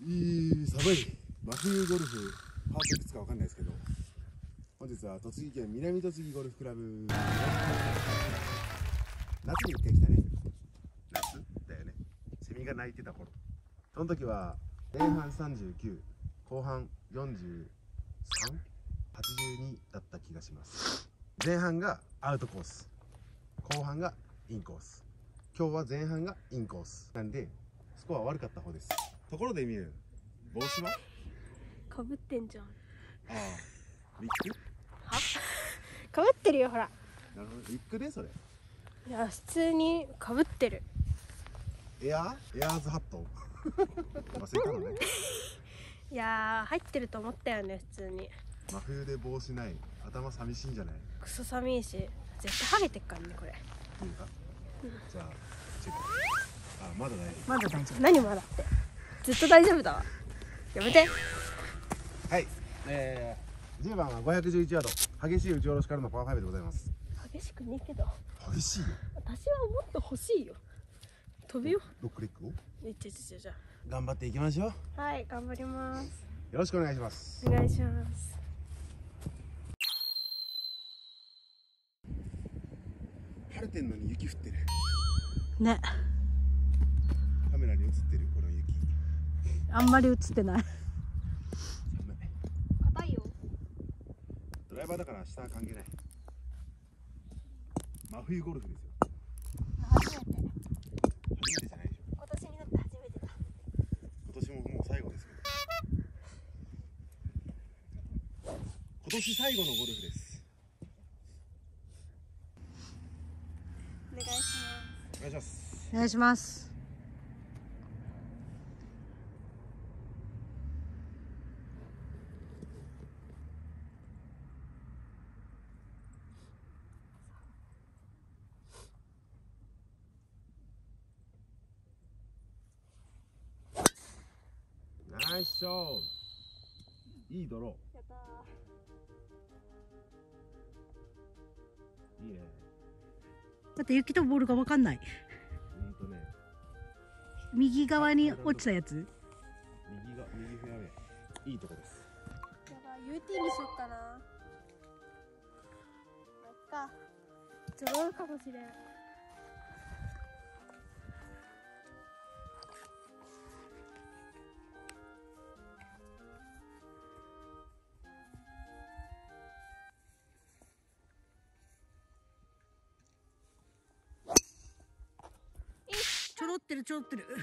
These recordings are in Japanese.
寒い真冬ゴルフパートいくつかわかんないですけど、本日は栃木県南栃木ゴルフクラブ。夏に一回来たね。夏だよね。セミが鳴いてた頃。その時は前半39、後半43、82だった気がします。前半がアウトコース、後半がインコース。今日は前半がインコースなんでスコア悪かった方です。ところで見る帽子はかぶってんじゃん。 ああ、ウィッグはかぶってるよ、ほら。 なるほど、ウィッグでそれ。 いや、普通にかぶってる。 エアーズハット忘れたのね。 いやー、入ってると思ったよね、普通に。 真冬で帽子ない、頭寂しいんじゃない？ クソ寒いし、絶対ハゲてっからね、これ。 いいか、じゃあチェック。あ、まだ大丈夫。 まだ大丈夫。 何まだって。ずっと大丈夫だわ。やめて。 はい、10番は511ヤード、激しい打ち下ろしからのパー5でございます。 激しくねえけど。 激しいよ。 私はもっと欲しいよ。飛びよ。 ロックレッグをじゃ頑張っていきましょう。 はい、頑張ります。 よろしくお願いします。 お願いします。 晴れてんのに雪降ってる。 ね、 カメラに映ってるこの雪。 あんまり映ってない。 寒い。 硬いよ。 ドライバーだから下は関係ない。真冬ゴルフですよ。 初めて。 初めてじゃないでしょ。 今年になって初めてだ。 今年ももう最後ですけど。今年最後のゴルフです。 お願いします。 お願いします。 お願いします。 ナイスショー。いいドロやったー。いいね。 だって雪とボールが分かんない。 ね。 右側に落ちたやつ。 右フェアウェイ。いいとこです。 ー。やばい、UT にしよっかな。やった。ゾロかもしれん。 ちょろってるちょろってる。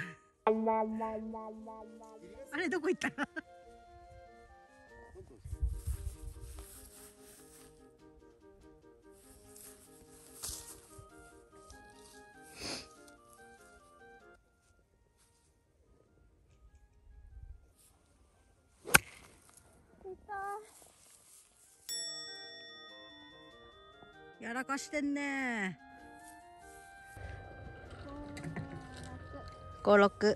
あれどこ行った？やらかしてんね。56。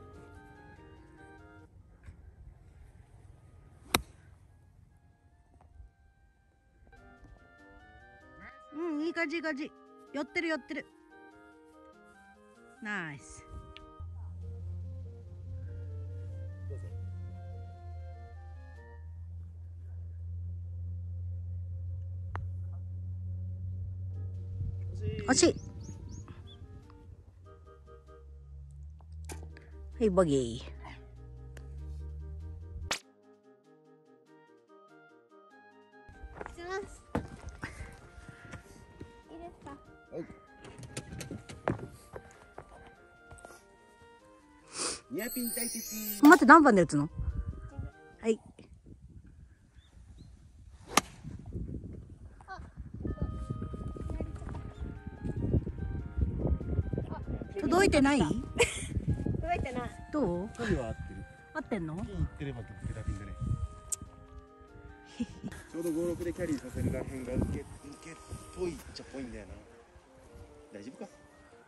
うん、いい感じいい感じ。寄ってる寄ってる。ナイス。惜しい。はい、ボギー。 いいですか。 ニアピン大敵。 待って、何番で打つの？はい。届いてない？ 届いてない。 どう？ 距離は合ってる。 合ってんの？ ピン行ってれば受けたピンだね。ちょうど56でキャリーさせるらへんが受けっぽいっちゃっぽいんだよな。大丈夫か。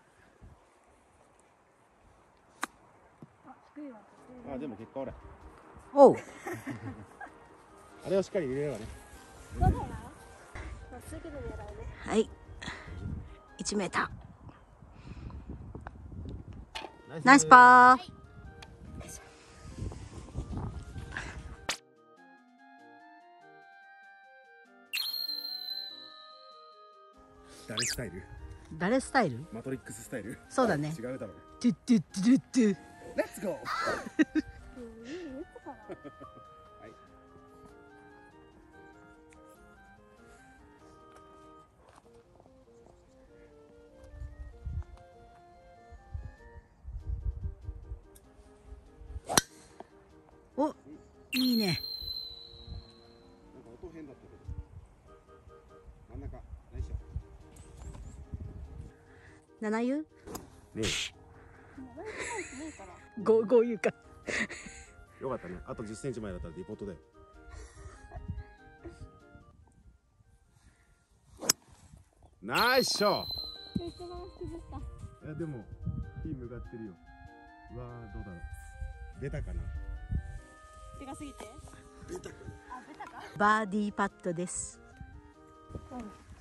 あ、でも結果ほら。 おう。 あれをしっかり入れればね。 そうだよ。まっすぐで狙うね。 はい。1メーター。ナイスパー。 誰スタイル？ 誰スタイル？ マトリックススタイル？ そうだね。 違うだろう。 トゥットゥットゥットゥ。 レッツゴー。はい。 お、いいね。 なんか音変だったけど。真ん中、ナイスショット。 7言う？ ねえ。 5言うか。 よかったね。あと10センチ前だったらリポートだよ。ナイスショット。いやでもピン向かってるよ。うわー、どうだろう。出たかな。 でかすぎて。 出たかな。 あ、出たか。 バーディーパットです。 うん。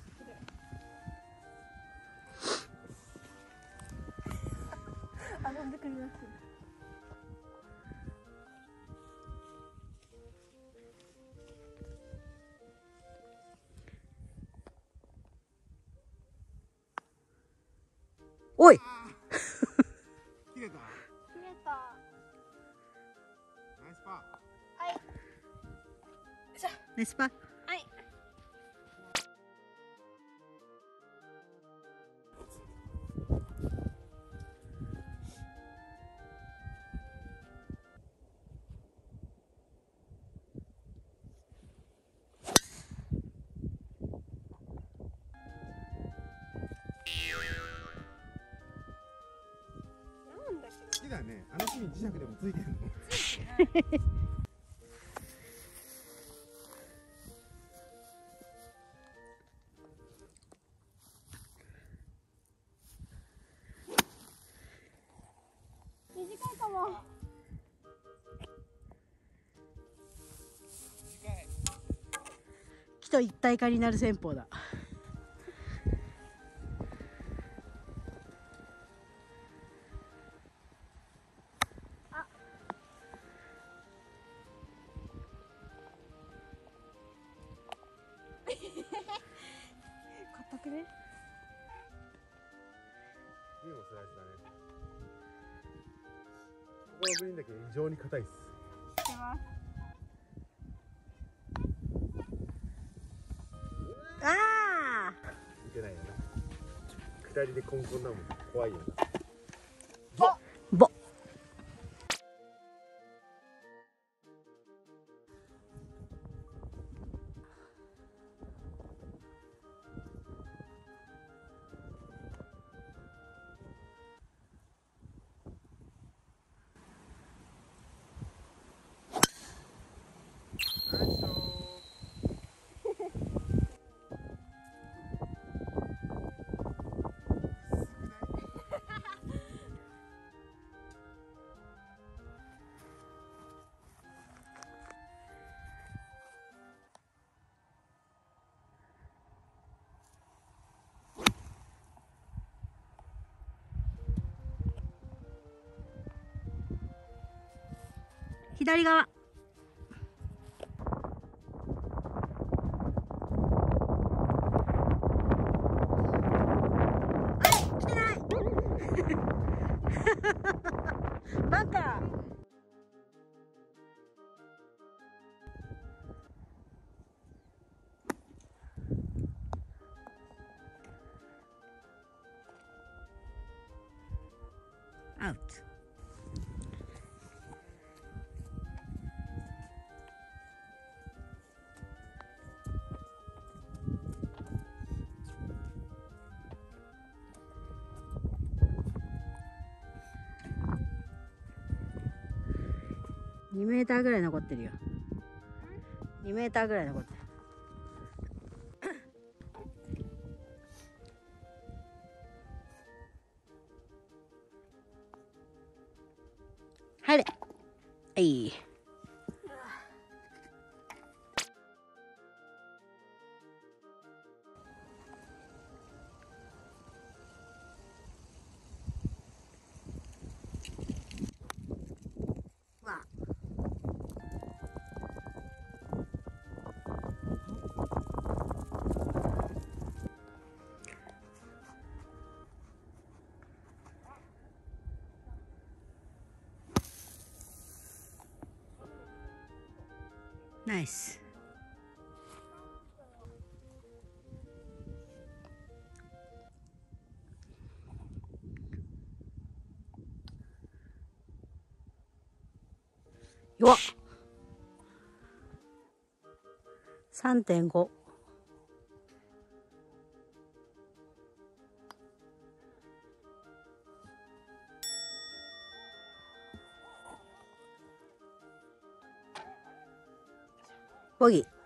あ、なんでくります。 おい。 切れた。 切れた。 ナイスパー。 はい。 ナイスパー。 はい。 好きだね。あの木に磁石でもついてるの。 短いかも。 木と一体化になる戦法だ。 硬くね。 いいもスライスだね。ここのグリーンだけ異常に硬いっす。 してます。 ああ。 見てないよな。下りでコンコンだもん。怖いよな。 ぼ。 ナイスショー。 左側。来てない。バンカー。アウト。2メーターぐらい残ってるよ。2メーターぐらい残ってる。入れ。はい。わ。 ナイス。弱っ。3.5。ボギー。